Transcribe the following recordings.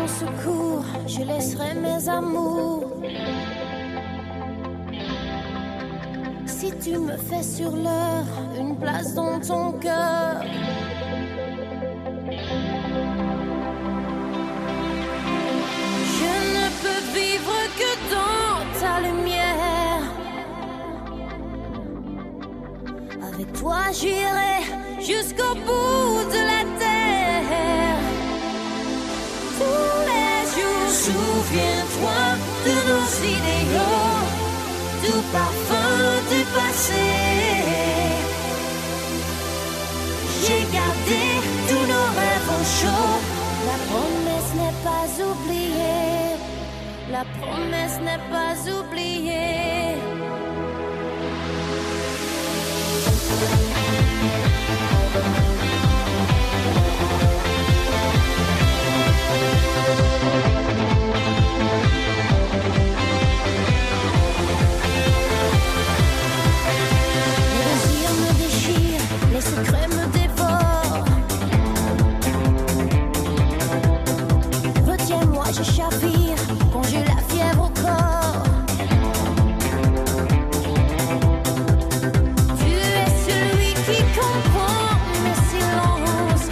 secours, je laisserai mes amours. Si tu me fais sur l'heure une place dans ton cœur. Je ne peux vivre que dans ta lumière. Avec toi j'irai jusqu'au bout de la terre. Tous les jours, souviens-toi de nos idéaux, du parfum du passé. J'ai gardé tous nos rêves au chaud. La promesse n'est pas oubliée. La promesse n'est pas oubliée. Les désirs me déchirent, les secrets me dévorent. Retiens-moi, je chavire quand j'ai la fièvre au corps. Tu es celui qui comprend mes silences.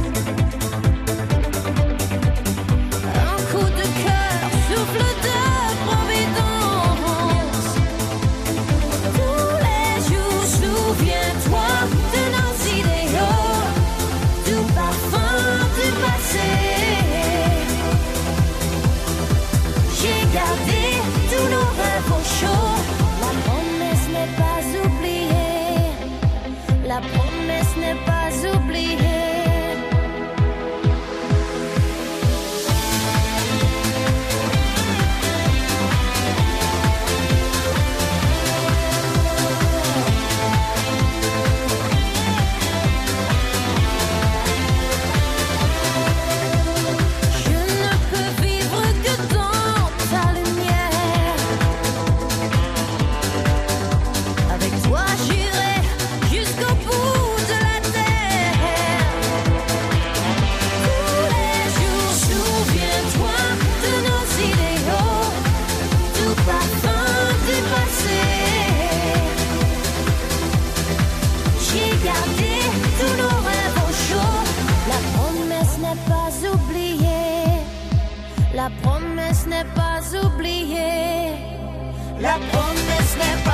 Un coup de cœur, souffle de providence. Tous les jours, souviens-toi de nos idéaux, du parfum du passé. J'ai gardé tous nos rêves au chaud. La promesse n'est pas oubliée. La promesse n'est pas oubliée. Je ne peux vivre que dans ta lumière. Avec toi j'irai jusqu'au bout de la terre. Tous les jours, souviens-toi de nos idéaux, du parfum du passé. J'ai gardé tous nos rêves au chaud. La promesse n'est pas oubliée. La promesse n'est pas oubliée. La promesse n'est